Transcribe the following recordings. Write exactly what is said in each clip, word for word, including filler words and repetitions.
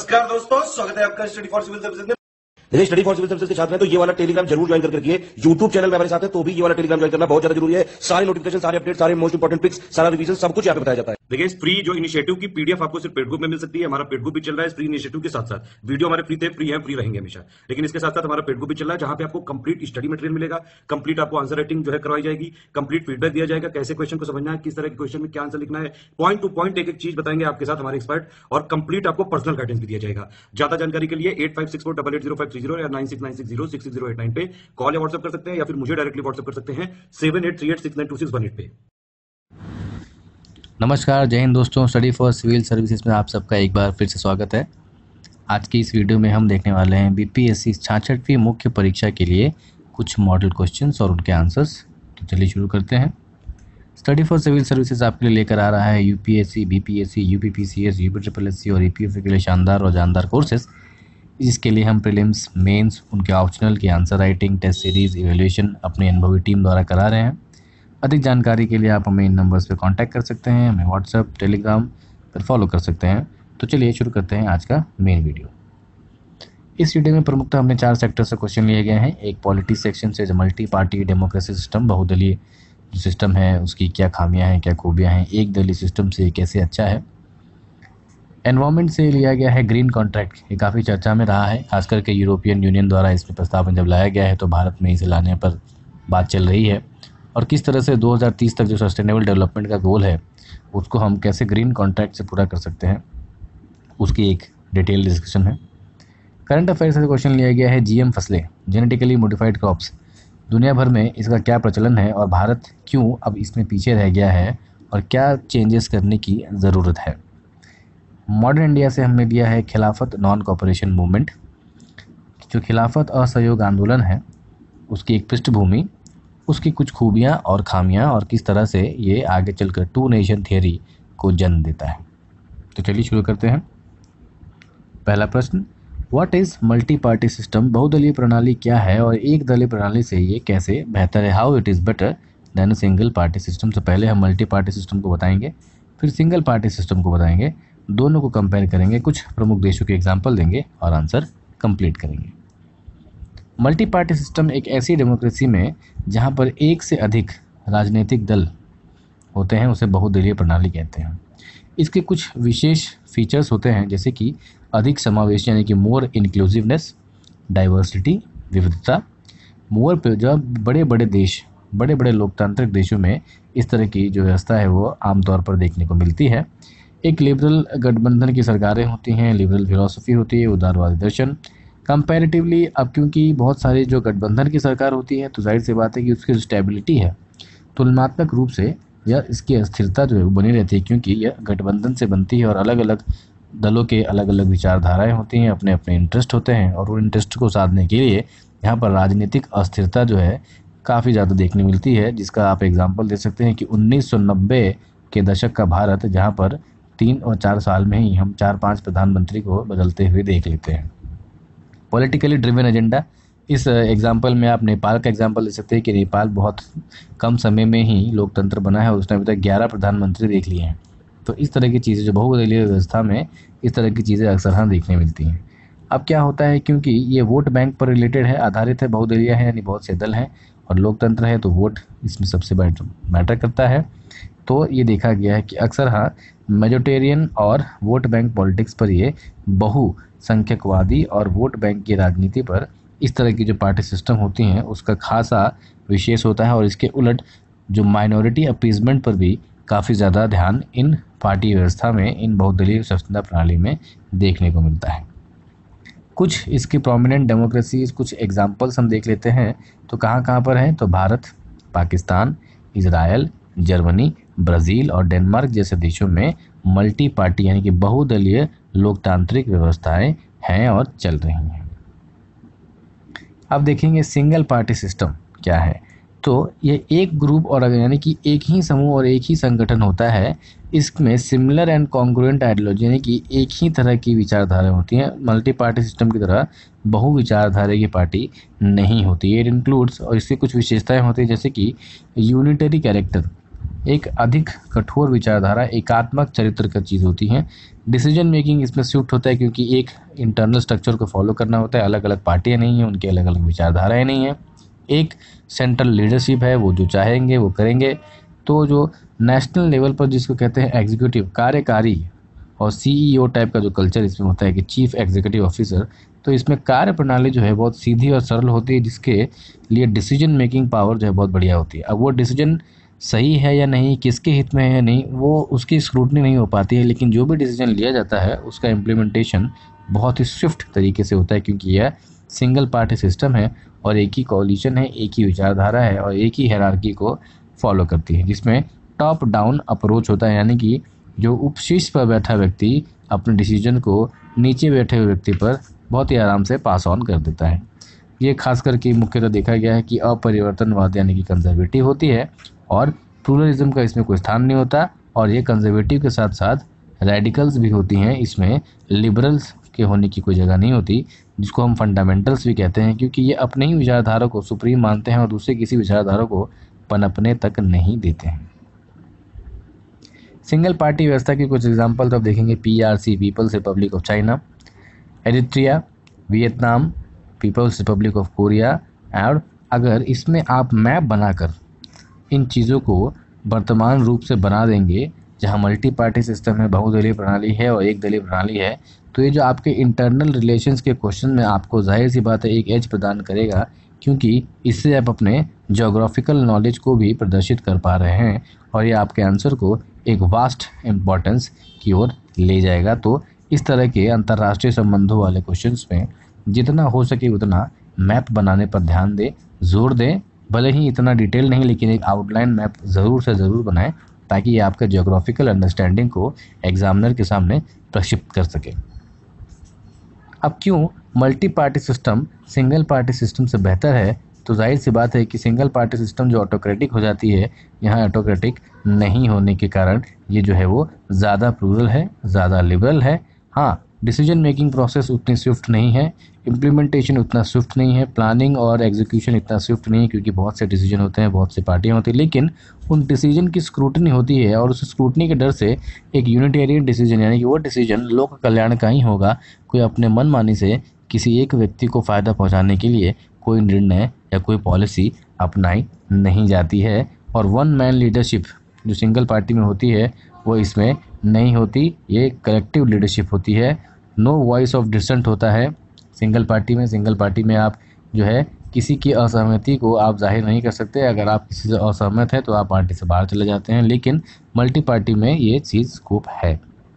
नमस्कार दोस्तों, स्वागत है आपका स्टडी फॉर सिविल सर्विसेज में। देखिए, स्टडी फॉर सिविल सर्विसेज के छात्र हैं तो ये वाला टेलीग्राम जरूर ज्वाइन करके रखिए। यूट्यूब चैनल में हमारे साथ है तो भी ये वाला टेलीग्राम ज्वाइन करना बहुत ज्यादा जरूरी है। सारे नोटिफिकेशन, सारे अपडेट, सारे मोस्ट इंपोर्टेंट पिक्स, सारा रिवीजन सब कुछ यहाँ पे बताया जाता है। देखिए, इस फ्री जो इनिशिएटिव की पीडीएफ आपको सिर्फ पेड ग्रुप में मिल सकती है। हमारा पेड ग्रुप भी चल रहा है इस फ्री इनिशिएटिव के साथ साथ। वीडियो हमारे फ्री थे, फ्री है, फ्री रहेंगे हमेशा। लेकिन इसके साथ साथ हमारा पेड ग्रुप भी चल रहा है जहां पे आपको कंप्लीट स्टडी मटेरियल मिलेगा, कंप्लीट आपको आंसर राइटिंग जो है करवाई जाएगी, कंप्लीट फीडबैक दिया जाएगा, कैसे क्वेश्चन को समझना है, किस तरह के क्वेश्चन में क्या आंसर लिखना है, पॉइंट टू पॉइंट एक एक चीज बताएंगे आपके साथ हमारे एक्सपर्ट, और कंप्लीट आपको पर्सनल गाइडेंस भी दिया जाएगा। ज्यादा जानकारी के लिए eight five six four double eight zero five three zero या nine six nine six zero six six zero eight nine पे कॉल या व्हाट्सएप कर सकते हैं, या फिर मुझे डायरेक्टली व्हाट्सएप कर सकते हैं seven eight three eight six nine two six one eight पे। नमस्कार, जय हिंद दोस्तों। स्टडी फॉर सिविल सर्विसेज में आप सबका एक बार फिर से स्वागत है। आज की इस वीडियो में हम देखने वाले हैं बीपीएससी छियासठवीं मुख्य परीक्षा के लिए कुछ मॉडल क्वेश्चंस और उनके आंसर्स। तो चलिए शुरू करते हैं। स्टडी फॉर सिविल सर्विसेज आपके लिए लेकर आ रहा है UPSC, BPSC, UPPCS, UP triple SC और ईपीएफसी के लिए शानदार और जानदार कोर्सेज, जिसके लिए हम प्रीलिम्स, मेंस, उनके ऑप्शनल की answer writing, test series, evaluation अपनी अनुभवी टीम द्वारा करा रहे हैं। अधिक जानकारी के लिए आप हमें इन नंबर्स पे कांटेक्ट कर सकते हैं, हमें व्हाट्सएप, टेलीग्राम पर फॉलो कर सकते हैं। तो चलिए शुरू करते हैं आज का मेन वीडियो। इस वीडियो में प्रमुखतः हमने चार सेक्टर से क्वेश्चन लिए गए हैं। एक पॉलिटी सेक्शन से, जो मल्टी पार्टी डेमोक्रेसी सिस्टम, बहुदलीय जो सिस्टम है उसकी क्या खामियां हैं, क्या खूबियां हैं, एक दलीय सिस्टम से कैसे अच्छा है। एनवायरमेंट से लिया गया है ग्रीन कॉन्ट्रैक्ट, ये काफ़ी चर्चा में रहा है, खास करके यूरोपियन यूनियन द्वारा इसमें प्रस्तावना जब लाया गया है तो भारत में इसे लाने पर बात चल रही है, और किस तरह से दो हज़ार तीस तक जो सस्टेनेबल डेवलपमेंट का गोल है उसको हम कैसे ग्रीन कॉन्ट्रैक्ट से पूरा कर सकते हैं, उसकी एक डिटेल डिस्कशन है। करंट अफेयर से क्वेश्चन लिया गया है जीएम फसलें, जेनेटिकली मॉडिफाइड क्रॉप्स, दुनिया भर में इसका क्या प्रचलन है और भारत क्यों अब इसमें पीछे रह गया है और क्या चेंजेस करने की ज़रूरत है। मॉडर्न इंडिया से हमने लिया है खिलाफत नॉन कॉपरेशन मूवमेंट, जो खिलाफत असहयोग आंदोलन है उसकी एक पृष्ठभूमि, उसकी कुछ खूबियां और खामियां, और किस तरह से ये आगे चलकर टू नेशन थियरी को जन्म देता है। तो चलिए शुरू करते हैं। पहला प्रश्न, what is multi party system, बहुदलीय प्रणाली क्या है और एक दलीय प्रणाली से ये कैसे बेहतर है। How it is better than single party system. तो पहले हम मल्टी पार्टी सिस्टम को बताएंगे, फिर सिंगल पार्टी सिस्टम को बताएंगे, दोनों को कंपेयर करेंगे, कुछ प्रमुख देशों के एग्जाम्पल देंगे और आंसर कंप्लीट करेंगे। मल्टी पार्टी सिस्टम एक ऐसी डेमोक्रेसी में जहां पर एक से अधिक राजनीतिक दल होते हैं उसे बहुदलीय प्रणाली कहते हैं। इसके कुछ विशेष फीचर्स होते हैं, जैसे कि अधिक समावेश यानी कि मोर इंक्लूसिवनेस, डाइवर्सिटी, विविधता, मोर जब बड़े बड़े देश, बड़े बड़े लोकतांत्रिक देशों में इस तरह की जो व्यवस्था है वो आमतौर पर देखने को मिलती है। एक लिबरल गठबंधन की सरकारें होती हैं, लिबरल फिलॉसफी होती है, उदारवादी दर्शन। कंपैरेटिवली अब क्योंकि बहुत सारी जो गठबंधन की सरकार होती है तो जाहिर सी बात है कि उसकी जो स्टेबिलिटी है तुलनात्मक रूप से या इसकी अस्थिरता जो है वो बनी रहती है, क्योंकि यह गठबंधन से बनती है और अलग अलग दलों के अलग अलग विचारधाराएँ होती हैं, अपने अपने इंटरेस्ट होते हैं, और उन इंटरेस्ट को साधने के लिए यहाँ पर राजनीतिक अस्थिरता जो है काफ़ी ज़्यादा देखने मिलती है, जिसका आप एग्जाम्पल दे सकते हैं कि उन्नीस सौ नब्बे के दशक का भारत, जहाँ पर तीन और चार साल में ही हम चार पांच प्रधानमंत्री को बदलते हुए देख लेते हैं। पॉलिटिकली ड्रिवन एजेंडा, इस एग्जांपल में आप नेपाल का एग्जांपल दे सकते हैं कि नेपाल बहुत कम समय में ही लोकतंत्र बना है और उसने अभी तक ग्यारह प्रधानमंत्री देख लिए हैं। तो इस तरह की चीज़ें जो बहुदलीय व्यवस्था में इस तरह की चीज़ें अक्सर हाँ देखने मिलती हैं। अब क्या होता है, क्योंकि ये वोट बैंक पर रिलेटेड है, आधारित है, बहुदलीय है यानी बहुत से दल हैं, और लोकतंत्र है तो वोट इसमें सबसे बड़ा मैटर करता है। तो ये देखा गया है कि अक्सर हाँ मेजोरिटेरियन और वोट बैंक पॉलिटिक्स पर ये बहुसंख्यकवादी और वोट बैंक की राजनीति पर इस तरह की जो पार्टी सिस्टम होती हैं उसका खासा विशेष होता है, और इसके उलट जो माइनॉरिटी अपीजमेंट पर भी काफ़ी ज़्यादा ध्यान इन पार्टी व्यवस्था में, इन बहुदलीय शासन प्रणाली में देखने को मिलता है। कुछ इसकी प्रोमिनेंट डेमोक्रेसीज, कुछ एग्जाम्पल्स हम देख लेते हैं। तो कहाँ कहाँ पर हैं, तो Bharat, Pakistan, Israel, Germany, Brazil और डेनमार्क जैसे देशों में मल्टी पार्टी यानी कि बहुदलीय लोकतांत्रिक व्यवस्थाएं हैं और चल रही हैं। अब देखेंगे सिंगल पार्टी सिस्टम क्या है। तो ये एक ग्रुप और यानी कि एक ही समूह और एक ही संगठन होता है, इसमें सिमिलर एंड कॉन्ग्रुएंट आइडियोलॉजी यानी कि एक ही तरह की विचारधारा होती हैं। मल्टी पार्टी सिस्टम की तरह बहु विचारधारा की पार्टी नहीं होती। इट इंक्लूड्स, और इसकी कुछ विशेषताएं होती हैं जैसे कि यूनिटरी कैरेक्टर, एक अधिक कठोर विचारधारा, एकात्मक चरित्र का चीज़ होती हैं। डिसीजन मेकिंग इसमें शिफ्ट होता है क्योंकि एक इंटरनल स्ट्रक्चर को फॉलो करना होता है, अलग अलग पार्टियाँ नहीं हैं, उनकी अलग अलग विचारधाराएँ नहीं हैं। एक सेंट्रल लीडरशिप है, वो जो चाहेंगे वो करेंगे। तो जो नेशनल लेवल पर जिसको कहते हैं एग्जीक्यूटिव, कार्यकारी और सीईओ टाइप का जो कल्चर इसमें होता है कि चीफ एग्जीक्यूटिव ऑफिसर, तो इसमें कार्य प्रणाली जो है बहुत सीधी और सरल होती है, जिसके लिए डिसीजन मेकिंग पावर जो है बहुत बढ़िया होती है। अब वो डिसीजन सही है या नहीं, किसके हित में है या नहीं, वो उसकी स्क्रूटनी नहीं हो पाती है, लेकिन जो भी डिसीजन लिया जाता है उसका इम्प्लीमेंटेशन बहुत ही स्विफ्ट तरीके से होता है, क्योंकि यह सिंगल पार्टी सिस्टम है और एक ही कॉलिशन है, एक ही विचारधारा है और एक ही हायरार्की को फॉलो करती है, जिसमें टॉप डाउन अप्रोच होता है, यानी कि जो उपशीर्ष पर बैठा व्यक्ति अपने डिसीजन को नीचे बैठे हुए व्यक्ति पर बहुत ही आराम से पास ऑन कर देता है। ये खास करके मुख्यतः देखा गया है कि अपरिवर्तनवाद यानी कि कंजर्वेटिव होती है और प्लूरलिज्म का इसमें कोई स्थान नहीं होता, और ये कंजर्वेटिव के साथ साथ रेडिकल्स भी होती हैं, इसमें लिबरल्स के होने की कोई जगह नहीं होती, जिसको हम फंडामेंटल्स भी कहते हैं, क्योंकि ये अपने ही विचारधारा को सुप्रीम मानते हैं और दूसरे किसी विचारधारा को पनपने तक नहीं देते हैं। सिंगल पार्टी व्यवस्था की कुछ एग्जाम्पल तो आप देखेंगे, PRC people's republic of China, Eritrea, Vietnam, people's republic of Korea. और अगर इसमें आप मैप बनाकर इन चीज़ों को वर्तमान रूप से बना देंगे, जहां मल्टी पार्टी सिस्टम है, बहुदलीय प्रणाली है और एक दलीय प्रणाली है, तो ये जो आपके इंटरनल रिलेशंस के क्वेश्चन में आपको जाहिर सी बात है एक एज प्रदान करेगा, क्योंकि इससे आप अपने ज्योग्राफिकल नॉलेज को भी प्रदर्शित कर पा रहे हैं और ये आपके आंसर को एक वास्ट इम्पॉर्टेंस की ओर ले जाएगा। तो इस तरह के अंतर्राष्ट्रीय संबंधों वाले क्वेश्चंस में जितना हो सके उतना मैप बनाने पर ध्यान दें, जोर दें, भले ही इतना डिटेल नहीं लेकिन एक आउटलाइन मैप ज़रूर से ज़रूर बनाएं, ताकि ये आपका ज्योग्राफिकल अंडरस्टैंडिंग को एग्जामिनर के सामने प्रक्षिप्त कर सके। अब क्यों multi party system single party system से बेहतर है? तो जाहिर सी बात है कि सिंगल पार्टी सिस्टम जो ऑटोक्रेटिक हो जाती है, यहाँ ऑटोक्रेटिक नहीं होने के कारण ये जो है वो ज़्यादा प्लूरल है, ज़्यादा लिबरल है। हाँ, डिसीजन मेकिंग प्रोसेस उतनी स्विफ्ट नहीं है, इम्प्लीमेंटेशन उतना स्विफ्ट नहीं है, प्लानिंग और एग्जीक्यूशन इतना स्विफ्ट नहीं है, क्योंकि बहुत से डिसीजन होते हैं, बहुत सी पार्टियाँ होती हैं, लेकिन उन डिसीजन की स्क्रूटनी होती है और उस स्क्रूटनी के डर से एक यूनिटेरियन डिसीजन, यानी कि वो डिसीजन लोक कल्याण का ही होगा, कोई अपने मनमानी से किसी एक व्यक्ति को फ़ायदा पहुँचाने के लिए कोई निर्णय या कोई पॉलिसी अपनाई नहीं जाती है। और वन मैन लीडरशिप जो सिंगल पार्टी में होती है वो इसमें नहीं होती, ये कलेक्टिव लीडरशिप होती है। नो वॉइस ऑफ डिसेंट होता है सिंगल पार्टी में। सिंगल पार्टी में आप जो है किसी की असहमति को आप जाहिर नहीं कर सकते, अगर आप किसी से असहमत हैं तो आप पार्टी से बाहर चले जाते हैं, लेकिन मल्टी पार्टी में ये चीज़ स्कोप है।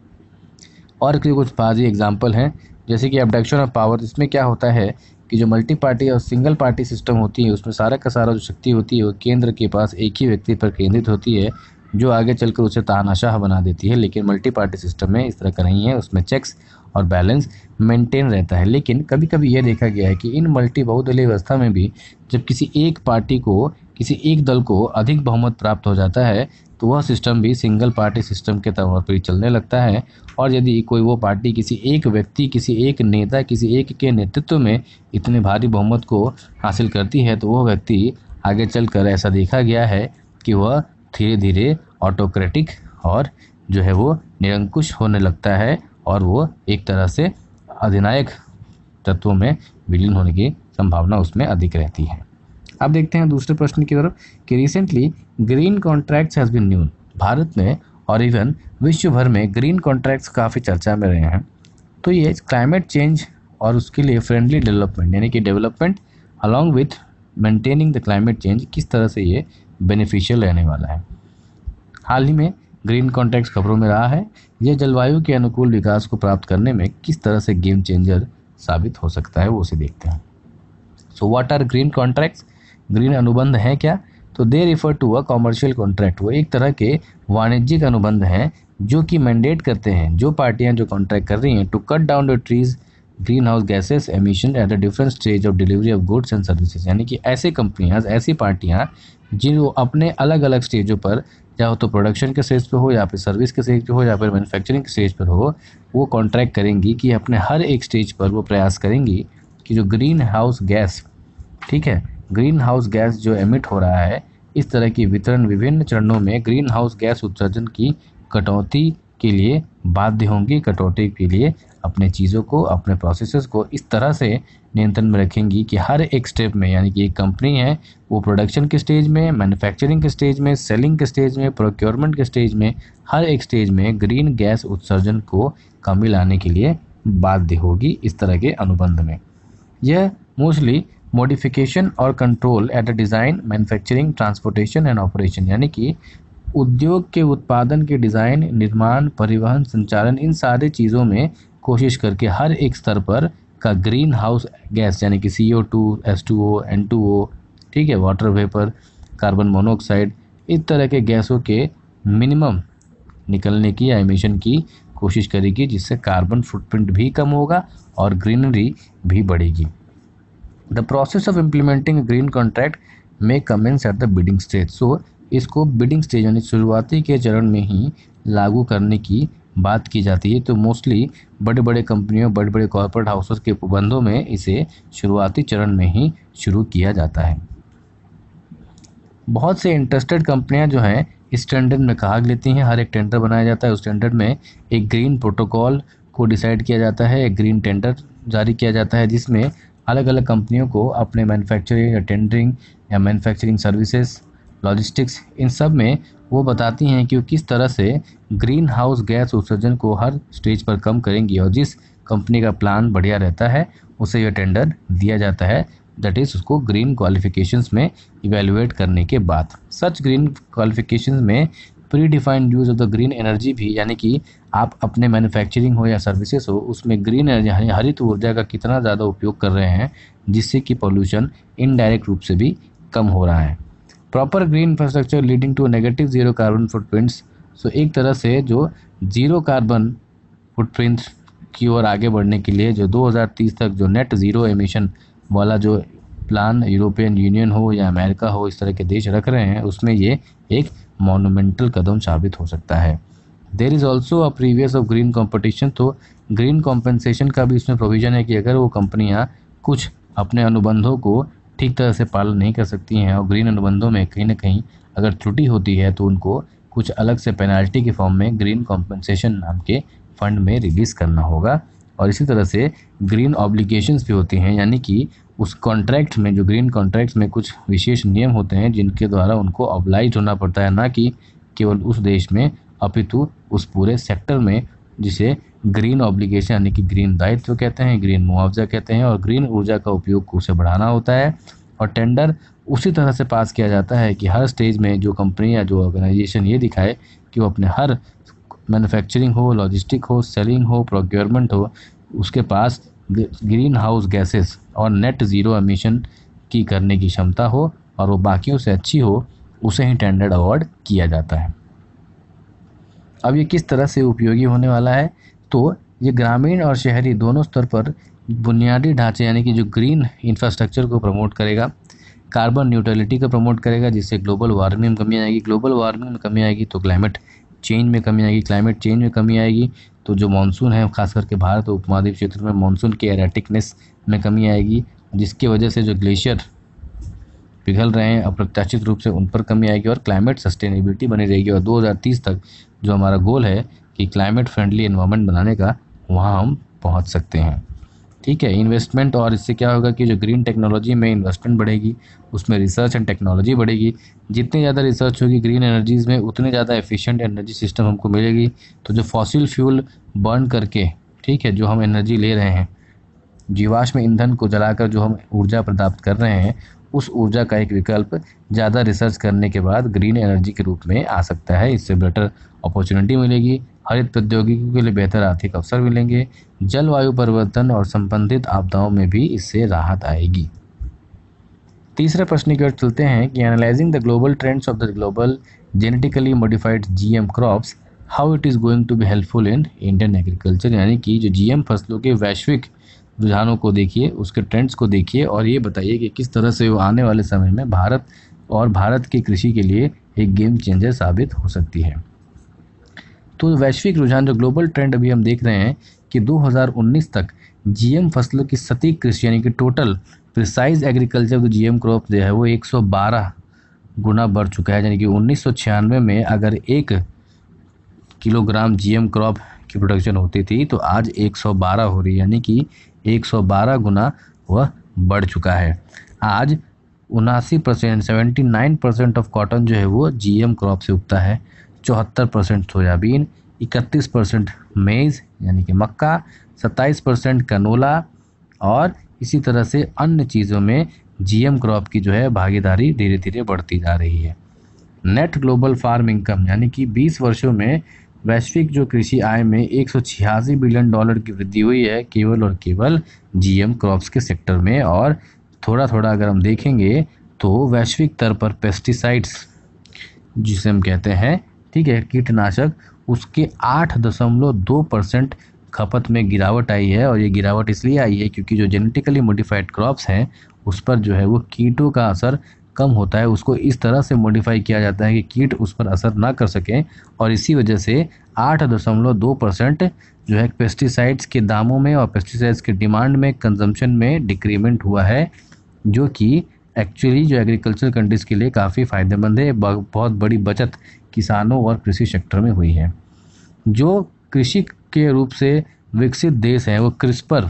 और कुछ बाजी एग्जाम्पल हैं, जैसे कि एब्डक्शन ऑफ पावर। इसमें क्या होता है कि जो मल्टी पार्टी और सिंगल पार्टी सिस्टम होती है उसमें सारा का सारा जो शक्ति होती है वो केंद्र के पास एक ही व्यक्ति पर केंद्रित होती है, जो आगे चलकर उसे तानाशाह बना देती है। लेकिन मल्टी पार्टी सिस्टम में इस तरह का नहीं है, उसमें चेक्स और बैलेंस मेंटेन रहता है। लेकिन कभी कभी यह देखा गया है कि इन मल्टी बहुदलीय व्यवस्था में भी जब किसी एक पार्टी को, किसी एक दल को अधिक बहुमत प्राप्त हो जाता है तो वह सिस्टम भी सिंगल पार्टी सिस्टम के तौर पर चलने लगता है। और यदि कोई वो पार्टी किसी एक व्यक्ति, किसी एक नेता, किसी एक के नेतृत्व में इतने भारी बहुमत को हासिल करती है तो वह व्यक्ति आगे चलकर ऐसा देखा गया है कि वह धीरे धीरे ऑटोक्रेटिक और जो है वो निरंकुश होने लगता है और वो एक तरह से अधिनायक तत्वों में विलीन होने की संभावना उसमें अधिक रहती है। अब देखते हैं दूसरे प्रश्न की तरफ कि recently green contracts has been न्यून। भारत में और इवन विश्व भर में ग्रीन कॉन्ट्रैक्ट्स काफ़ी चर्चा में रहे हैं। तो ये क्लाइमेट चेंज और उसके लिए फ्रेंडली डेवलपमेंट, यानी कि development along with maintaining the climate change, किस तरह से ये बेनिफिशियल रहने वाला है। हाल ही में ग्रीन कॉन्ट्रैक्ट्स खबरों में रहा है, यह जलवायु के अनुकूल विकास को प्राप्त करने में किस तरह से गेम चेंजर साबित हो सकता है, वो उसे देखते हैं। So what are green contracts? Green अनुबंध हैं क्या? तो they refer to a commercial contract. वो एक तरह के वाणिज्यिक अनुबंध हैं जो कि मैंडेट करते हैं, जो पार्टियां जो कॉन्ट्रैक्ट कर रही हैं, to cut down the trees greenhouse gases emission at a different stage of delivery of goods and services. यानी कि ऐसे कंपनियां, ऐसी पार्टियां जिन अपने अलग अलग स्टेजों पर, चाहे तो प्रोडक्शन के स्टेज पर हो या फिर सर्विस के स्टेज पर हो या फिर मैन्युफैक्चरिंग के स्टेज पर हो, वो कॉन्ट्रैक्ट करेंगी कि अपने हर एक स्टेज पर वो प्रयास करेंगी कि जो ग्रीन हाउस गैस, ठीक है, ग्रीन हाउस गैस जो एमिट हो रहा है इस तरह की वितरण विभिन्न चरणों में ग्रीन हाउस गैस उत्सर्जन की कटौती के लिए बाध्य होंगी। कटौती के लिए अपने चीज़ों को, अपने प्रोसेसेस को इस तरह से नियंत्रण में रखेंगी कि हर एक स्टेप में, यानी कि एक कंपनी है वो प्रोडक्शन के स्टेज में, मैन्युफैक्चरिंग के स्टेज में, सेलिंग के स्टेज में, प्रोक्योरमेंट के स्टेज में, हर एक स्टेज में ग्रीन गैस उत्सर्जन को कमी लाने के लिए बाध्य होगी इस तरह के अनुबंध में। यह मोस्टली मॉडिफिकेशन और control at the design, manufacturing, transportation and operation, यानी कि उद्योग के उत्पादन के डिज़ाइन, निर्माण, परिवहन, संचालन, इन सारे चीज़ों में कोशिश करके हर एक स्तर पर का ग्रीन हाउस गैस यानी कि C O two, S two O, N two O, ठीक है, वाटर वेपर, कार्बन मोनोऑक्साइड, इस तरह के गैसों के मिनिमम निकलने की या एमिशन की कोशिश करेगी, जिससे कार्बन फुटप्रिंट भी कम होगा और ग्रीनरी भी बढ़ेगी। The process of implementing green contract में commences at the bidding stage. So इसको बिडिंग स्टेज यानी शुरुआती के चरण में ही लागू करने की बात की जाती है। तो मोस्टली बड़े बड़े कंपनियों, बड़े बड़े कॉर्पोरेट हाउसेस के प्रबंधों में इसे शुरुआती चरण में ही शुरू किया जाता है। बहुत से इंटरेस्टेड कंपनियां जो हैं इस टेंडर में भाग लेती हैं। हर एक टेंडर बनाया जाता है, उस टेंडर में एक ग्रीन प्रोटोकॉल को डिसाइड किया जाता है, एक ग्रीन टेंडर जारी किया जाता है, जिसमें अलग अलग कंपनियों को अपने मैन्युफैक्चरिंग या टेंडरिंग या मैन्युफैक्चरिंग सर्विसेज, लॉजिस्टिक्स, इन सब में वो बताती हैं कि वो किस तरह से ग्रीन हाउस गैस उत्सर्जन को हर स्टेज पर कम करेंगी, और जिस कंपनी का प्लान बढ़िया रहता है उसे यह टेंडर दिया जाता है, दैट इज़ उसको ग्रीन क्वालिफिकेशंस में इवेलुएट करने के बाद। सच ग्रीन क्वालिफिकेशंस में predefined use of the green energy भी, यानी कि आप अपने मैन्युफैक्चरिंग हो या सर्विसेज हो उसमें ग्रीन एनर्जी यानी हरित ऊर्जा का कितना ज़्यादा उपयोग कर रहे हैं, जिससे कि पॉल्यूशन इनडायरेक्ट रूप से भी कम हो रहा है। Proper green infrastructure leading to negative zero carbon footprints. So एक तरह से जो जीरो कार्बन फुटप्रिंट की ओर आगे बढ़ने के लिए जो दो हज़ार तीस तक जो नेट ज़ीरो एमिशन वाला जो प्लान यूरोपियन यूनियन हो या अमेरिका हो, इस तरह के देश रख रहे हैं, उसमें ये एक मॉन्यूमेंटल कदम साबित हो सकता है। There is also a previous of green competition. तो ग्रीन कॉम्पेंसेशन का भी इसमें प्रोविज़न है कि अगर वो कंपनियाँ कुछ अपने अनुबंधों को ठीक तरह से पालन नहीं कर सकती हैं और ग्रीन अनुबंधों में कहीं ना कहीं अगर त्रुटि होती है तो उनको कुछ अलग से पेनाल्टी के फॉर्म में ग्रीन कॉम्पेंसेशन नाम के फंड में रिलीज़ करना होगा। और इसी तरह से ग्रीन ऑब्लिगेशंस भी होती हैं, यानी कि उस कॉन्ट्रैक्ट में, जो ग्रीन कॉन्ट्रैक्ट्स में कुछ विशेष नियम होते हैं जिनके द्वारा उनको ऑब्लाइज होना पड़ता है, ना कि केवल उस देश में अपितु उस पूरे सेक्टर में, जिसे ग्रीन ऑब्लिगेशन यानी कि ग्रीन दायित्व कहते हैं, ग्रीन मुआवजा कहते हैं, और ग्रीन ऊर्जा का उपयोग को उसे बढ़ाना होता है। और टेंडर उसी तरह से पास किया जाता है कि हर स्टेज में जो कंपनी या जो ऑर्गेनाइजेशन ये दिखाए कि वो अपने हर मैन्युफैक्चरिंग हो, लॉजिस्टिक हो, सेलिंग हो, प्रोक्योरमेंट हो, उसके पास ग्रीन हाउस गैसेस और नेट ज़ीरो एमिशन की करने की क्षमता हो और वो बाकियों से अच्छी हो, उसे ही टेंडर अवार्ड किया जाता है। अब ये किस तरह से उपयोगी होने वाला है, तो ये ग्रामीण और शहरी दोनों स्तर पर बुनियादी ढांचे यानी कि जो ग्रीन इंफ्रास्ट्रक्चर को प्रमोट करेगा, कार्बन न्यूट्रलिटी को प्रमोट करेगा, जिससे ग्लोबल वार्मिंग में कमी आएगी। ग्लोबल वार्मिंग में कमी आएगी तो क्लाइमेट चेंज में कमी आएगी, क्लाइमेट चेंज में कमी आएगी तो जो मानसून है खास करके भारत और उपमहाद्वीप क्षेत्र में मानसून के एरेटिकनेस में कमी आएगी, जिसकी वजह से जो ग्लेशियर पिघल रहे हैं अप्रत्याशित रूप से उन पर कमी आएगी और क्लाइमेट सस्टेनेबिलिटी बनी रहेगी। और दो हज़ार तीस तक जो हमारा गोल है कि क्लाइमेट फ्रेंडली एनवायरनमेंट बनाने का, वहाँ हम पहुँच सकते हैं। ठीक है, इन्वेस्टमेंट, और इससे क्या होगा कि जो ग्रीन टेक्नोलॉजी में इन्वेस्टमेंट बढ़ेगी, उसमें रिसर्च एंड टेक्नोलॉजी बढ़ेगी। जितनी ज़्यादा रिसर्च होगी ग्रीन एनर्जीज़ में, उतने ज़्यादा एफिशिएंट एनर्जी सिस्टम हमको मिलेगी। तो जो फॉसिल फ्यूल बर्न करके, ठीक है, जो हम एनर्जी ले रहे हैं, जीवाश्म ईंधन को जलाकर जो हम ऊर्जा प्राप्त कर रहे हैं, उस ऊर्जा का एक विकल्प ज़्यादा रिसर्च करने के बाद ग्रीन एनर्जी के रूप में आ सकता है। इससे बेटर अपॉर्चुनिटी मिलेगी, हरित प्रौद्योगिकी के लिए बेहतर आर्थिक अवसर मिलेंगे, जलवायु परिवर्तन और संबंधित आपदाओं में भी इससे राहत आएगी। तीसरे प्रश्न की ओर चलते हैं कि analysing the global trends of the global genetically modified GM crops, how it is going to be helpful in Indian agriculture. यानी कि जो जीएम फसलों के वैश्विक रुझानों को देखिए, उसके ट्रेंड्स को देखिए और ये बताइए कि किस तरह से वो आने वाले समय में भारत और भारत की कृषि के लिए एक गेम चेंजर साबित हो सकती है। तो वैश्विक रुझान, जो ग्लोबल ट्रेंड अभी हम देख रहे हैं कि दो हज़ार उन्नीस तक जीएम फसलों की सटीक कृषि यानी कि टोटल प्रिसाइज एग्रीकल्चर जो जीएम क्रॉप जो है वो एक सौ बारह गुना बढ़ चुका है। यानी कि उन्नीस सौ छियानवे में अगर एक किलोग्राम जीएम क्रॉप की प्रोडक्शन होती थी तो आज एक सौ बारह हो रही है, यानी कि एक सौ बारह गुना वह बढ़ चुका है। आज उनासी percent seventy nine percent of cotton जो है वो जीएम क्रॉप से उगता है, चौहत्तर परसेंट सोयाबीन, इकतीस परसेंट मेज़ यानी कि मक्का, सत्ताईस परसेंट कनोला और इसी तरह से अन्य चीज़ों में जीएम क्रॉप की जो है भागीदारी धीरे धीरे बढ़ती जा रही है। नेट ग्लोबल फार्म इनकम यानी कि बीस वर्षों में वैश्विक जो कृषि आय में एक सौ छियासी बिलियन डॉलर की वृद्धि हुई है केवल और केवल जीएम क्रॉप्स के सेक्टर में। और थोड़ा थोड़ा अगर हम देखेंगे तो वैश्विक स्तर पर पेस्टिसाइड्स जिसे हम कहते हैं, ठीक है, कीटनाशक, उसके आठ दशमलव दो परसेंट खपत में गिरावट आई है। और ये गिरावट इसलिए आई है क्योंकि जो जेनेटिकली मॉडिफाइड क्रॉप्स हैं उस पर जो है वो कीटों का असर कम होता है, उसको इस तरह से मॉडिफाई किया जाता है कि कीट उस पर असर ना कर सकें। और इसी वजह से आठ दशमलव दो परसेंट जो है पेस्टिसाइड्स के दामों में और पेस्टिसाइड्स के डिमांड में, कंजम्पशन में डिक्रीमेंट हुआ है, जो कि एक्चुअली जो एग्रीकल्चर कंट्रीज़ के लिए काफ़ी फ़ायदेमंद है। बहुत बड़ी बचत किसानों और कृषि सेक्टर में हुई है। जो कृषि के रूप से विकसित देश हैं वो CRISPR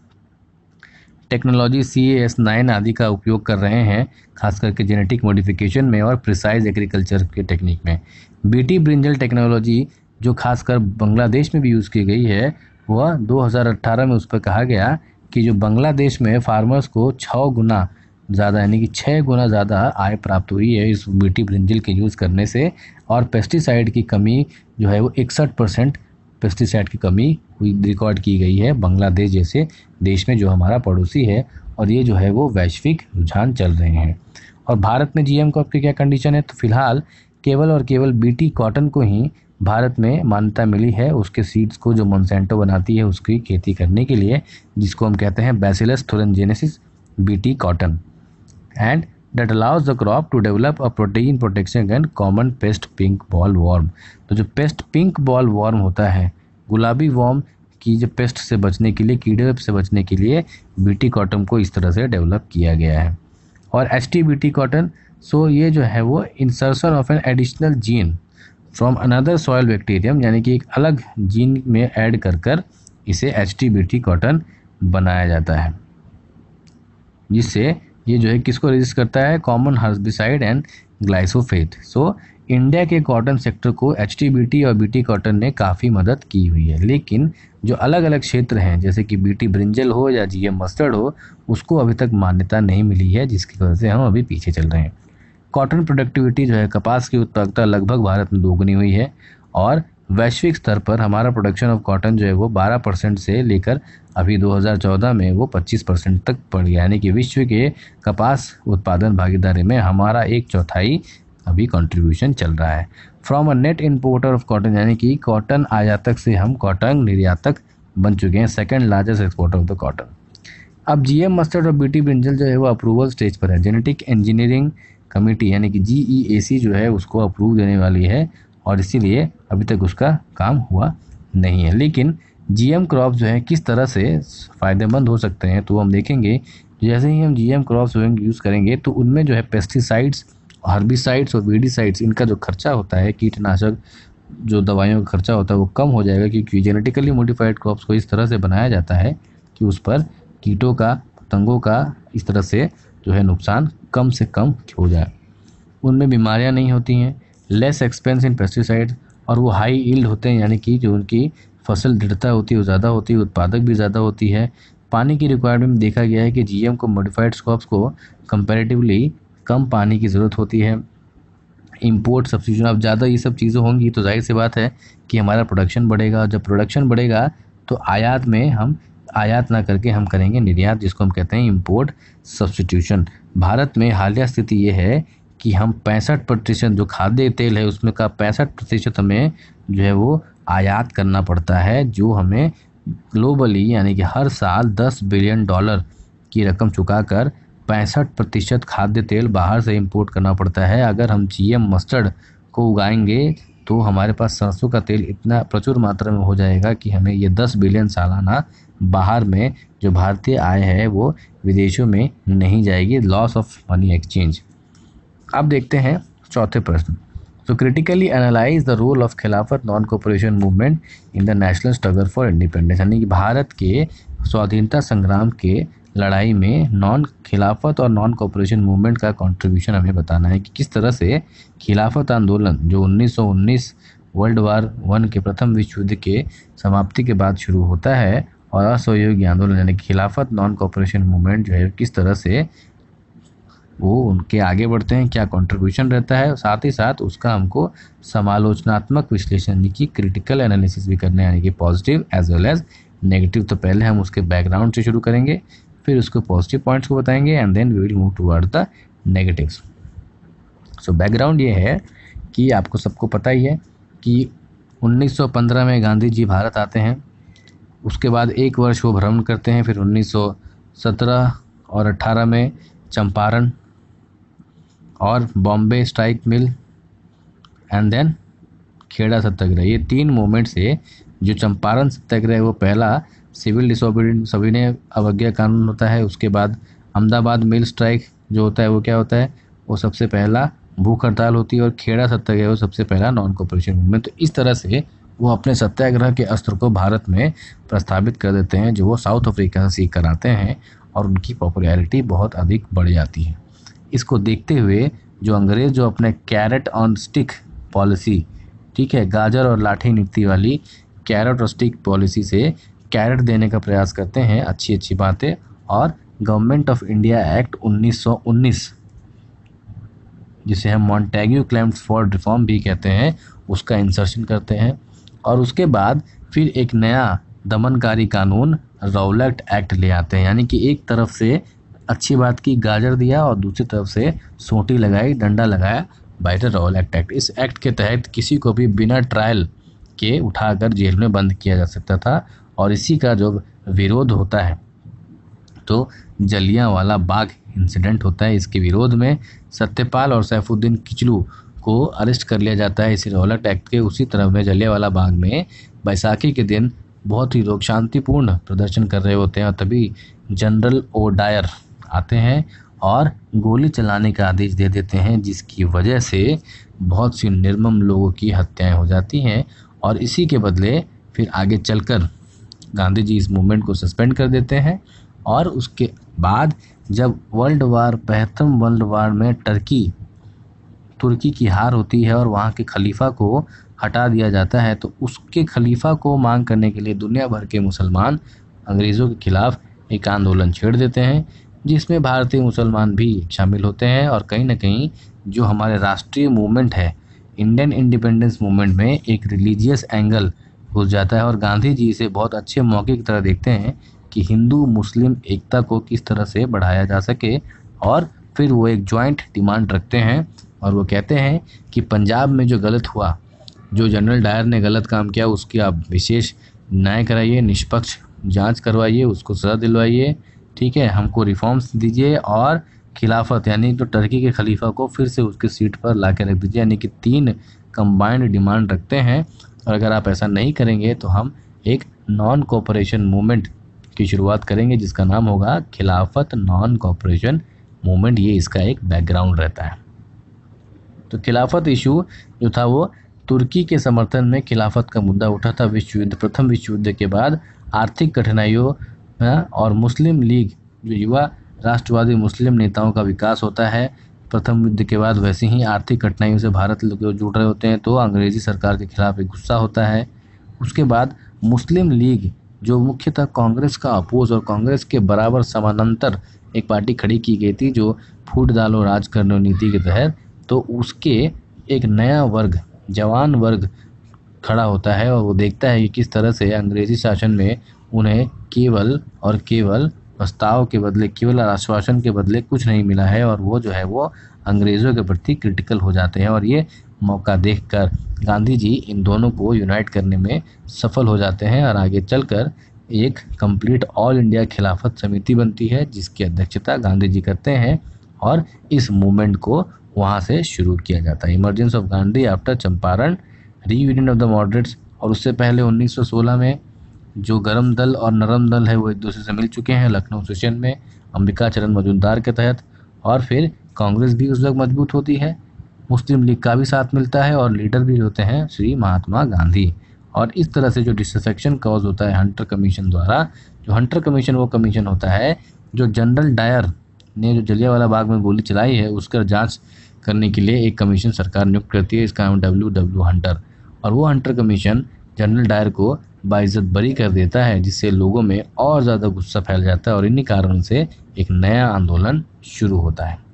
technology C A S nine आदि का उपयोग कर रहे हैं, खास करके जेनेटिक मॉडिफिकेशन में और प्रिसाइज एग्रीकल्चर के टेक्निक में। बीटी ब्रिंजल टेक्नोलॉजी जो खासकर बांग्लादेश में भी यूज़ की गई है, वह दो हज़ार अठारह में उस पर कहा गया कि जो बांग्लादेश में फार्मर्स को छः गुना ज़्यादा यानी कि छः गुना ज़्यादा आय प्राप्त हुई है इस बीटी ब्रिंजल के यूज़ करने से। और पेस्टिसाइड की कमी जो है वो इकसठ परसेंट पेस्टिसाइड की कमी हुई रिकॉर्ड की गई है बांग्लादेश जैसे देश में जो हमारा पड़ोसी है। और ये जो है वो वैश्विक रुझान चल रहे हैं। और भारत में जीएम क्रॉप की क्या कंडीशन है, तो फिलहाल केवल और केवल बीटी कॉटन को ही भारत में मान्यता मिली है, उसके सीड्स को जो मोनसेंटो बनाती है उसकी खेती करने के लिए, जिसको हम कहते हैं Bacillus thuringiensis BT cotton, and that allows the crop to develop a protein protection against common pest pink ball worm। तो जो पेस्ट पिंक बॉल वर्म होता है, गुलाबी वर्म की जो पेस्ट से बचने के लिए, कीड़े से बचने के लिए बीटी कॉटन को इस तरह से डेवलप किया गया है। और H T BT cotton, so ये जो है वो insertion of an additional gene from another soil bacterium, यानी कि एक अलग जीन में ऐड कर कर इसे एच टी बीटी कॉटन बनाया जाता है, जिससे ये जो है किसको रेजिस्ट करता है, common herbicide and glyphosate. So India के कॉटन सेक्टर को एच टी बी टी और बीटी कॉटन ने काफ़ी मदद की हुई है। लेकिन जो अलग अलग क्षेत्र हैं जैसे कि बीटी ब्रिंजल हो या जीएम मस्टर्ड हो, उसको अभी तक मान्यता नहीं मिली है, जिसकी वजह से हम अभी पीछे चल रहे हैं। कॉटन प्रोडक्टिविटी जो है, कपास की उत्पादकता लगभग भारत में दोगुनी हुई है और वैश्विक स्तर पर हमारा प्रोडक्शन ऑफ कॉटन जो है वो बारह परसेंट से लेकर अभी दो हज़ार चौदह में वो पच्चीस परसेंट तक बढ़ गया। यानी कि विश्व के कपास उत्पादन भागीदारी में हमारा एक चौथाई अभी कंट्रीब्यूशन चल रहा है। From a net importer of cotton, यानी कि कॉटन आयातक से हम कॉटन निर्यातक बन चुके हैं, second largest exporter of the cotton. अब जीएम मस्टर्ड और बीटी ब्रिंजल जो है वो अप्रूवल स्टेज पर है। जेनेटिक इंजीनियरिंग कमेटी यानी कि जी ई ए सी जो है उसको अप्रूव देने वाली है और इसीलिए अभी तक उसका काम हुआ नहीं है। लेकिन जीएम क्रॉप जो है किस तरह से फ़ायदेमंद हो सकते हैं, तो हम देखेंगे जैसे ही हम जीएम क्रॉप्स यूज़ करेंगे तो उनमें जो है पेस्टिसाइड्स, हर्बिसाइड्स और वीडिसाइड्स, इनका जो खर्चा होता है, कीटनाशक जो दवाइयों का खर्चा होता है वो कम हो जाएगा, क्योंकि जेनेटिकली मॉडिफाइड क्रॉप्स को इस तरह से बनाया जाता है कि उस पर कीटों का, पतंगों का इस तरह से जो है नुकसान कम से कम हो जाए। उनमें बीमारियां नहीं होती हैं, लेस एक्सपेंस इन पेस्टिसाइड, और वो हाई यील्ड होते हैं, यानी कि जो उनकी फसल दृढ़ता होती है वो ज़्यादा होती है, उत्पादक भी ज़्यादा होती है। पानी की रिक्वायरमेंट में देखा गया है कि जीएम को मॉडिफाइड क्रॉप्स को कंपैरेटिवली कम पानी की ज़रूरत होती है। इंपोर्ट सब्सिट्यूशन, अब ज़्यादा ये सब चीज़ें होंगी तो जाहिर सी बात है कि हमारा प्रोडक्शन बढ़ेगा। जब प्रोडक्शन बढ़ेगा तो आयात में हम आयात ना करके हम करेंगे निर्यात, जिसको हम कहते हैं इंपोर्ट सब्स्टिट्यूशन। भारत में हालिया स्थिति ये है कि हम पैंसठ प्रतिशत जो खाद्य तेल है उसमें का पैंसठ प्रतिशत हमें जो है वो आयात करना पड़ता है, जो हमें ग्लोबली यानी कि हर साल दस बिलियन डॉलर की रकम चुकाकर पैंसठ प्रतिशत खाद्य तेल बाहर से इंपोर्ट करना पड़ता है। अगर हम जीएम मस्टर्ड को उगाएंगे तो हमारे पास सरसों का तेल इतना प्रचुर मात्रा में हो जाएगा कि हमें ये दस बिलियन सालाना बाहर में जो भारतीय आय है वो विदेशों में नहीं जाएगी, लॉस ऑफ मनी एक्सचेंज। अब देखते हैं चौथे प्रश्न। तो critically analyse the role of Khilafat non cooperation movement in the national struggle for independence, यानी कि भारत के स्वाधीनता संग्राम के लड़ाई में नॉन खिलाफत और नॉन कोऑपरेशन मूवमेंट का कंट्रीब्यूशन हमें बताना है कि किस तरह से खिलाफत आंदोलन जो उन्नीस सौ उन्नीस वर्ल्ड वार वन के प्रथम विश्व युद्ध के समाप्ति के बाद शुरू होता है, और असहयोगी आंदोलन यानी खिलाफत नॉन कोऑपरेशन मूवमेंट जो है किस तरह से वो उनके आगे बढ़ते हैं, क्या कंट्रीब्यूशन रहता है। साथ ही साथ उसका हमको समालोचनात्मक विश्लेषण यानी कि क्रिटिकल एनालिसिस भी करना है, यानी कि positive as well as negative. तो पहले हम उसके बैकग्राउंड से शुरू करेंगे, फिर उसको पॉजिटिव पॉइंट्स को बताएंगे and then we will move toward the negatives. So background ये है कि आपको सबको पता ही है कि उन्नीस सौ पंद्रह में गांधी जी भारत आते हैं, उसके बाद एक वर्ष वो भ्रमण करते हैं, फिर उन्नीस सौ सत्रह और अट्ठारह में चंपारण और Bombay strike mill and then Kheda Satyagraha, ये तीन मूवमेंट से जो चंपारण सत्याग्रह है वो पहला सिविल डिसोबीडियंस सविनय अवज्ञा कानून होता है। उसके बाद अहमदाबाद मिल स्ट्राइक जो होता है वो क्या होता है, वो सबसे पहला भूख हड़ताल होती है, और खेड़ा सत्याग्रह वो सबसे पहला नॉन कोऑपरेशन मूवमेंट। तो इस तरह से वो अपने सत्याग्रह के अस्त्र को भारत में प्रस्तावित कर देते हैं, जो वो साउथ अफ्रीका से सीख कर आते हैं, और उनकी पॉपुलैरिटी बहुत अधिक बढ़ जाती है। इसको देखते हुए जो अंग्रेज़ जो अपने कैरेट ऑन स्टिक पॉलिसी, ठीक है, गाजर और लाठी नीति वाली कैरेट और स्टिक पॉलिसी से कैरेट देने का प्रयास करते हैं, अच्छी अच्छी बातें, और गवर्नमेंट ऑफ इंडिया एक्ट उन्नीस सौ उन्नीस जिसे हम मॉन्टेग्यू क्लेम्स फॉर रिफॉर्म भी कहते हैं, उसका इंसर्शन करते हैं। और उसके बाद फिर एक नया दमनकारी कानून रौलट एक्ट ले आते हैं, यानी कि एक तरफ से अच्छी बात की, गाजर दिया, और दूसरी तरफ से सोटी लगाई, डंडा लगाया, बाय द रौलट एक्ट। इस एक्ट के तहत किसी को भी बिना ट्रायल के उठाकर जेल में बंद किया जा सकता था, और इसी का जो विरोध होता है तो जलियांवाला बाग इंसिडेंट होता है। इसके विरोध में सत्यपाल और सैफुद्दीन किचलू को अरेस्ट कर लिया जाता है इसी रौलट एक्ट के उसी तरह में। जलियांवाला बाग में बैसाखी के दिन बहुत ही लोग शांतिपूर्ण प्रदर्शन कर रहे होते हैं, और तभी जनरल ओ डायर आते हैं और गोली चलाने का आदेश दे देते हैं, जिसकी वजह से बहुत सी निर्मम लोगों की हत्याएं हो जाती हैं। और इसी के बदले फिर आगे चलकर गांधी जी इस मूवमेंट को सस्पेंड कर देते हैं, और उसके बाद जब वर्ल्ड वार प्रथम वर्ल्ड वार में टर्की तुर्की की हार होती है और वहाँ के खलीफा को हटा दिया जाता है, तो उसके खलीफा को मांग करने के लिए दुनिया भर के मुसलमान अंग्रेज़ों के खिलाफ एक आंदोलन छेड़ देते हैं, जिसमें भारतीय मुसलमान भी शामिल होते हैं। और कहीं ना कहीं जो हमारे राष्ट्रीय मूवमेंट है, इंडियन इंडिपेंडेंस मूवमेंट में एक रिलीजियस एंगल घुस जाता है, और गांधी जी इसे बहुत अच्छे मौके की तरह देखते हैं कि हिंदू मुस्लिम एकता को किस तरह से बढ़ाया जा सके। और फिर वो एक जॉइंट डिमांड रखते हैं, और वो कहते हैं कि पंजाब में जो गलत हुआ, जो जनरल डायर ने गलत काम किया, उसकी आप विशेष न्याय कराइए, निष्पक्ष जांच करवाइए, उसको सजा दिलवाइए, ठीक है, हमको रिफॉर्म्स दीजिए, और खिलाफत यानी तो टर्की के खलीफा को फिर से उसके सीट पर ला के रख दीजिए। यानी कि तीन कंबाइंड डिमांड रखते हैं, और अगर आप ऐसा नहीं करेंगे तो हम एक नॉन कोऑपरेशन मूवमेंट की शुरुआत करेंगे, जिसका नाम होगा खिलाफत नॉन कोऑपरेशन मूवमेंट। ये इसका एक बैकग्राउंड रहता है। तो खिलाफत इशू जो था वो तुर्की के समर्थन में खिलाफत का मुद्दा उठा था विश्व युद्ध प्रथम विश्व युद्ध के बाद। आर्थिक कठिनाइयों और मुस्लिम लीग जो युवा राष्ट्रवादी मुस्लिम नेताओं का विकास होता है प्रथम युद्ध के बाद, वैसे ही आर्थिक कठिनाइयों से भारत लोग जुड़ रहे होते हैं, तो अंग्रेज़ी सरकार के खिलाफ एक गुस्सा होता है। उसके बाद मुस्लिम लीग जो मुख्यतः कांग्रेस का अपोज और कांग्रेस के बराबर समानांतर एक पार्टी खड़ी की गई थी जो फूट डालो राज करनो नीति के तहत, तो उसके एक नया वर्ग जवान वर्ग खड़ा होता है, और वो देखता है कि किस तरह से अंग्रेज़ी शासन में उन्हें केवल और केवल प्रस्ताव के बदले, केवल आश्वासन के बदले कुछ नहीं मिला है, और वो जो है वो अंग्रेज़ों के प्रति क्रिटिकल हो जाते हैं। और ये मौका देखकर गांधी जी इन दोनों को यूनाइट करने में सफल हो जाते हैं, और आगे चलकर एक कंप्लीट ऑल इंडिया खिलाफत समिति बनती है, जिसकी अध्यक्षता गांधी जी करते हैं, और इस मूवमेंट को वहाँ से शुरू किया जाता है। Emergence of Gandhi after Champaran, reunion of the moderates, और उससे पहले उन्नीस सौ सोलह में जो गरम दल और नरम दल है वो एक दूसरे से मिल चुके हैं लखनऊ सेशन में अंबिका चरण मजूमदार के तहत, और फिर कांग्रेस भी उस वक्त मजबूत होती है, मुस्लिम लीग का भी साथ मिलता है और लीडर भी होते हैं श्री महात्मा गांधी। और इस तरह से जो डिसअफेक्शन कॉज होता है हंटर कमीशन द्वारा, जो हंटर कमीशन वो कमीशन होता है जो जनरल डायर ने जो जलियांवाला बाग में गोली चलाई है उसका जांच करने के लिए एक कमीशन सरकार नियुक्त करती है। इसका नाम डब्ल्यू डब्ल्यू हंटर। और वो हंटर कमीशन जनरल डायर को बाइज्जत बरी कर देता है, जिससे लोगों में और ज़्यादा गुस्सा फैल जाता है और इन्हीं कारणों से एक नया आंदोलन शुरू होता है।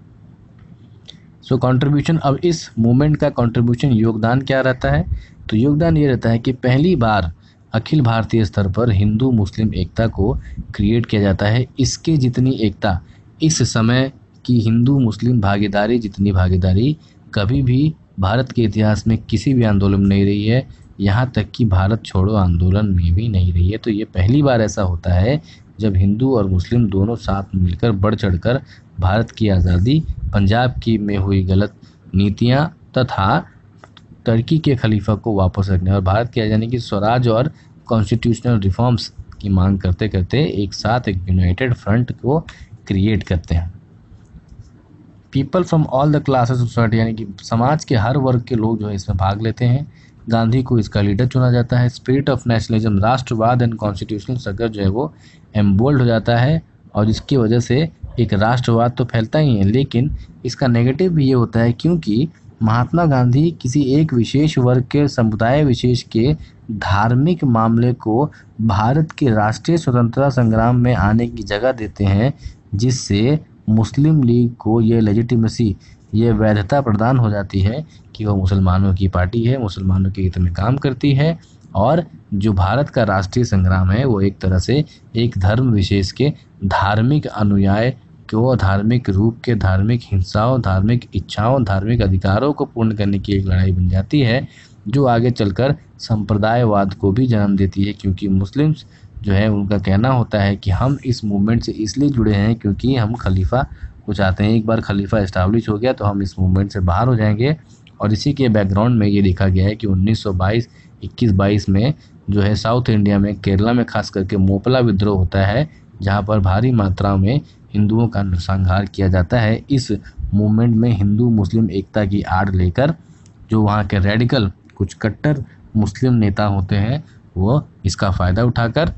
सो कंट्रीब्यूशन, अब इस मूवमेंट का कंट्रीब्यूशन योगदान क्या रहता है? तो योगदान ये रहता है कि पहली बार अखिल भारतीय स्तर पर हिंदू मुस्लिम एकता को क्रिएट किया जाता है। इसके जितनी एकता इस समय की हिंदू मुस्लिम भागीदारी जितनी भागीदारी कभी भी भारत के इतिहास में किसी भी आंदोलन में नहीं रही है, यहाँ तक कि भारत छोड़ो आंदोलन में भी नहीं रही है। तो ये पहली बार ऐसा होता है जब हिंदू और मुस्लिम दोनों साथ मिलकर बढ़ चढ़कर भारत की आज़ादी, पंजाब की में हुई गलत नीतियाँ तथा टर्की के खलीफा को वापस रखने और भारत की आज़ादी की स्वराज और कॉन्स्टिट्यूशनल रिफॉर्म्स की मांग करते करते एक साथ एक यूनाइटेड फ्रंट को क्रिएट करते हैं। People from all the classes of society, यानी कि समाज के हर वर्ग के लोग जो है इसमें भाग लेते हैं। गांधी को इसका लीडर चुना जाता है। स्पिरिट ऑफ नेशनलिज्म, राष्ट्रवाद एंड कॉन्स्टिट्यूशनल सर्कल जो है वो एम्बोल्ड हो जाता है और इसकी वजह से एक राष्ट्रवाद तो फैलता ही है, लेकिन इसका नेगेटिव भी ये होता है क्योंकि महात्मा गांधी किसी एक विशेष वर्ग के समुदाय विशेष के धार्मिक मामले को भारत के राष्ट्रीय स्वतंत्रता संग्राम में आने की जगह देते हैं, जिससे मुस्लिम लीग को ये लेजिटिमेसी, ये वैधता प्रदान हो जाती है कि वो मुसलमानों की पार्टी है, मुसलमानों के हित में काम करती है और जो भारत का राष्ट्रीय संग्राम है वो एक तरह से एक धर्म विशेष के धार्मिक अनुयाय को धार्मिक रूप के धार्मिक हिंसाओं, धार्मिक इच्छाओं, धार्मिक अधिकारों को पूर्ण करने की एक लड़ाई बन जाती है, जो आगे चलकर संप्रदायवाद को भी जन्म देती है। क्योंकि मुस्लिम्स जो है उनका कहना होता है कि हम इस मूवमेंट से इसलिए जुड़े हैं क्योंकि हम खलीफा को चाहते हैं। एक बार खलीफा इस्टाब्लिश हो गया तो हम इस मूवमेंट से बाहर हो जाएंगे। और इसी के बैकग्राउंड में ये देखा गया है कि उन्नीस सौ बाईस इक्कीस बाईस में जो है साउथ इंडिया में, केरला में खास करके मोपला विद्रोह होता है, जहाँ पर भारी मात्रा में हिंदुओं का नरसंहार किया जाता है। इस मूवमेंट में हिंदू मुस्लिम एकता की आड़ लेकर जो वहाँ के रेडिकल कुछ कट्टर मुस्लिम नेता होते हैं वो इसका फ़ायदा उठाकर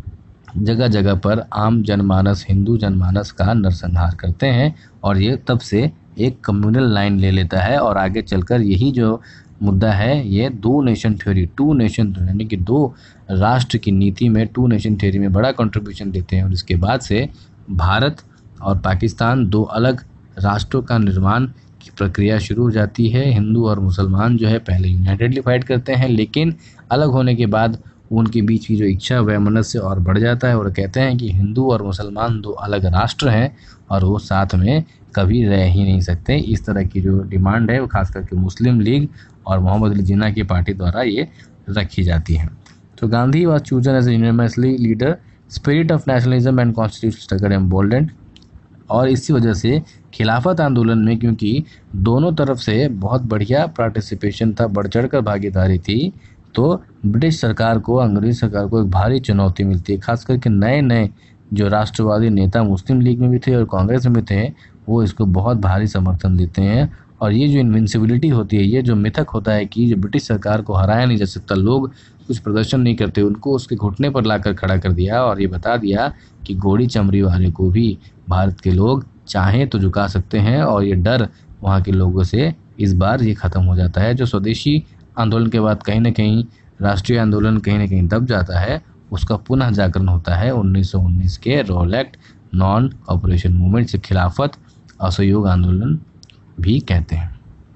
जगह जगह पर आम जनमानस, हिंदू जनमानस का नरसंहार करते हैं और ये तब से एक कम्युनल लाइन ले लेता है। और आगे चलकर यही जो मुद्दा है ये दो नेशन थ्योरी, टू नेशन यानी कि दो राष्ट्र की नीति में, टू नेशन थ्योरी में बड़ा कंट्रीब्यूशन देते हैं। और इसके बाद से भारत और पाकिस्तान दो अलग राष्ट्रों का निर्माण की प्रक्रिया शुरू हो जाती है। हिंदू और मुसलमान जो है पहले यूनाइटेडली फाइट करते हैं, लेकिन अलग होने के बाद उनके बीच की जो इच्छा वैमनस्य और बढ़ जाता है और कहते हैं कि हिंदू और मुसलमान दो अलग राष्ट्र हैं और वो साथ में कभी रह ही नहीं सकते। इस तरह की जो डिमांड है वो खास करके मुस्लिम लीग और मोहम्मद अली जिन्ना की पार्टी द्वारा ये रखी जाती है। तो Gandhi was chosen as a universally leader, spirit of nationalism and constitutional struggle emboldened. और इसी वजह से खिलाफत आंदोलन में क्योंकि दोनों तरफ से बहुत बढ़िया पार्टिसिपेशन था, बढ़ चढ़ कर भागीदारी थी, तो ब्रिटिश सरकार को, अंग्रेज सरकार को एक भारी चुनौती मिलती है। खास करके नए नए जो राष्ट्रवादी नेता मुस्लिम लीग में भी थे और कांग्रेस में भी थे, वो इसको बहुत भारी समर्थन देते हैं। और ये जो इनविंसिबिलिटी होती है, ये जो मिथक होता है कि जो ब्रिटिश सरकार को हराया नहीं जा सकता, लोग कुछ प्रदर्शन नहीं करते, उनको उसके घुटने पर लाकर खड़ा कर दिया और ये बता दिया कि घोड़ी चमड़ी वाले को भी भारत के लोग चाहें तो झुका सकते हैं। और ये डर वहाँ के लोगों से इस बार ये ख़त्म हो जाता है। जो स्वदेशी आंदोलन के बाद कहीं ना कहीं राष्ट्रीय आंदोलन कहीं ना कहीं दब जाता है, उसका पुनः जागरण होता है उन्नीस सौ उन्नीस के रोलेक्ट नॉन कॉपरेशन मूवमेंट से खिलाफत असहयोग आंदोलन भी कहते हैं।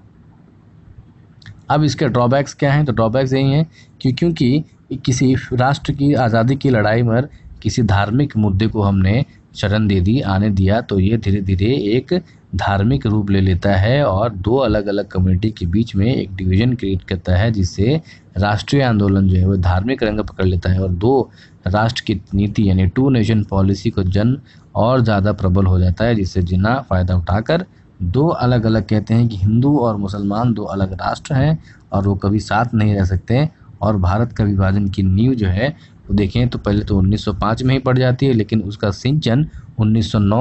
अब इसके ड्रॉबैक्स क्या हैं? तो ड्रॉबैक्स यही हैं कि क्योंकि किसी राष्ट्र की आज़ादी की लड़ाई में किसी धार्मिक मुद्दे को हमने शरण दे दी, आने दिया, तो ये धीरे धीरे एक धार्मिक रूप ले लेता है और दो अलग अलग कम्युनिटी के बीच में एक डिवीजन क्रिएट करता है, जिससे राष्ट्रीय आंदोलन जो है वो धार्मिक रंग पकड़ लेता है और दो राष्ट्र की नीति यानी टू नेशन पॉलिसी को जन और ज़्यादा प्रबल हो जाता है, जिससे जिन्ना फ़ायदा उठाकर दो अलग अलग कहते हैं कि हिंदू और मुसलमान दो अलग राष्ट्र हैं और वो कभी साथ नहीं रह सकते। और भारत का विभाजन की नींव जो है वो देखें तो पहले तो उन्नीस सौ पाँच में ही पड़ जाती है, लेकिन उसका सिंचन उन्नीस सौ नौ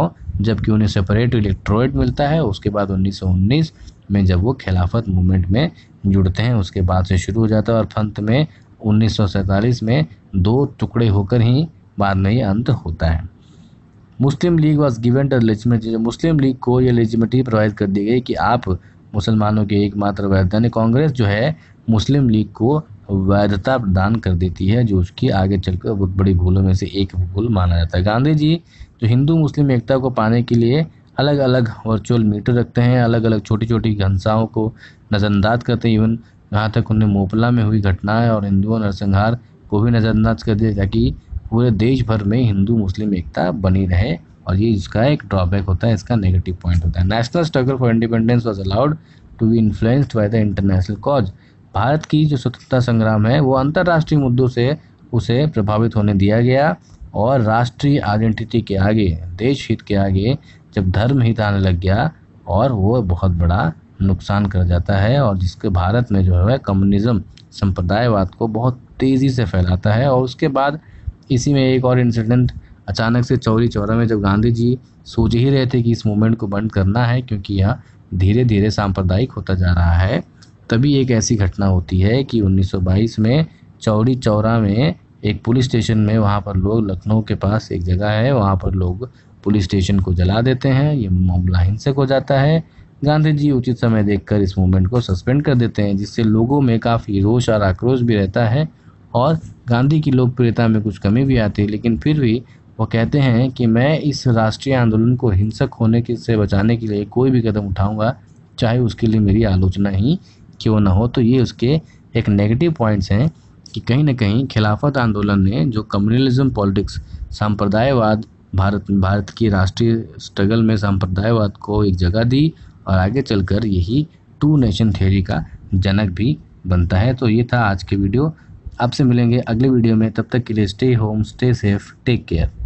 जबकि उन्हें सेपरेट इलेक्टोरेट मिलता है। उसके बाद उन्नीस सौ उन्नीस में जब वो खिलाफत मूवमेंट में जुड़ते हैं, उसके बाद से शुरू हो जाता है और अंत में उन्नीस सौ सैंतालीस में दो टुकड़े होकर ही बाद में ही अंत होता है। Muslim League was given the legitimacy, Muslim League को ये लेजिटिमेटी प्रोवाइड कर दी गई कि आप मुसलमानों के एकमात्र वैधानिक, कांग्रेस जो है मुस्लिम लीग को वैधता प्रदान कर देती है, जो उसकी आगे चलकर बहुत बड़ी भूलों में से एक भूल माना जाता है। गांधी जी जो हिंदू मुस्लिम एकता को पाने के लिए अलग अलग वर्चुअल मीटर रखते हैं, अलग अलग छोटी छोटी हिंसाओं को नज़रअंदाज करते हैं, इवन यहाँ तक उन्हें मोपला में हुई घटनाएं और हिंदुओं नरसंहार को भी नज़रअंदाज कर दिया ताकि पूरे देश भर में हिंदू मुस्लिम एकता बनी रहे। और ये इसका एक ड्रॉबैक होता है, इसका नेगेटिव पॉइंट होता है। National struggle for independence was allowed to be influenced by the international cause, Bharat की जो स्वतंत्रता संग्राम है वो अंतर्राष्ट्रीय मुद्दों से उसे प्रभावित होने दिया गया और राष्ट्रीय आइडेंटिटी के आगे, देश हित के आगे जब धर्म हित आने लग गया और वो बहुत बड़ा नुकसान कर जाता है और जिसके भारत में जो है कम्युनिज्म संप्रदायवाद को बहुत तेज़ी से फैलाता है। और उसके बाद इसी में एक और इंसिडेंट, अचानक से चौरी चौरा में जब गांधी जी सोच ही रहे थे कि इस मूवमेंट को बंद करना है क्योंकि यह धीरे धीरे सांप्रदायिक होता जा रहा है, तभी एक ऐसी घटना होती है कि उन्नीस सौ बाईस में चौरी चौरा में एक पुलिस स्टेशन में, वहाँ पर लोग, लखनऊ के पास एक जगह है, वहाँ पर लोग पुलिस स्टेशन को जला देते हैं। ये मामला हिंसक हो जाता है। गांधी जी उचित समय देखकर इस मूवमेंट को सस्पेंड कर देते हैं, जिससे लोगों में काफ़ी रोष और आक्रोश भी रहता है और गांधी की लोकप्रियता में कुछ कमी भी आती है। लेकिन फिर भी वो कहते हैं कि मैं इस राष्ट्रीय आंदोलन को हिंसक होने के से बचाने के लिए कोई भी कदम उठाऊंगा, चाहे उसके लिए मेरी आलोचना ही क्यों ना हो। तो ये उसके एक नेगेटिव पॉइंट्स हैं कि कहीं ना कहीं खिलाफत आंदोलन ने जो कम्युनलिज्म पॉलिटिक्स, सांप्रदायवाद, भारत भारत की राष्ट्रीय स्ट्रगल में सांप्रदायवाद को एक जगह दी और आगे चलकर यही टू नेशन थ्योरी का जनक भी बनता है। तो ये था आज के वीडियो, आपसे मिलेंगे अगले वीडियो में, तब तक के लिए stay home, stay safe, take care.